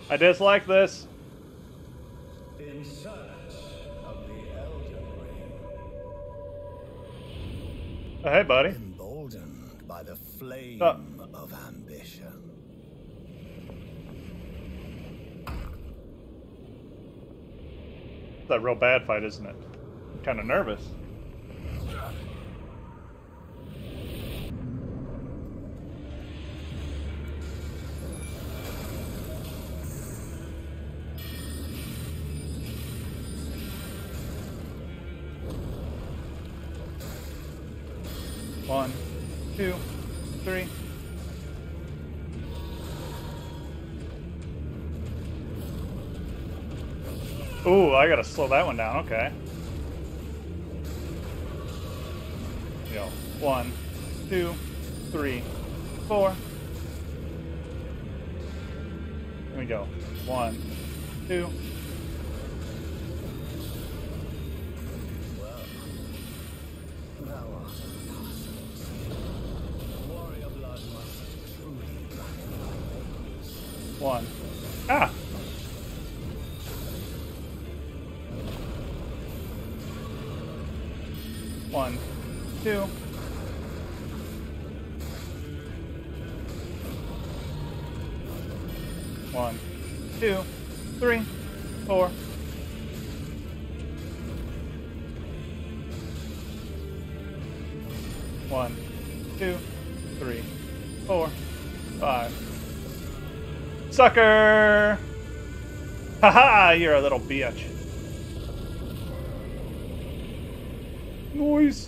I dislike this. In search of the Elden Ring. Oh, hey, buddy. Emboldened by the flame Oh. of ambition. It's a real bad fight, isn't it? I'm kind of nervous. One, two, three. Ooh, I gotta slow that one down. Okay. Yo, 1, 2, 3, 4. Here we go. 1, 2. Well, thou art a warrior blood must truly gratify. 1. Ah! One, two. One, two, three, four. One, two, three, four, 5. Sucker! Haha, you're a little bitch. Noise.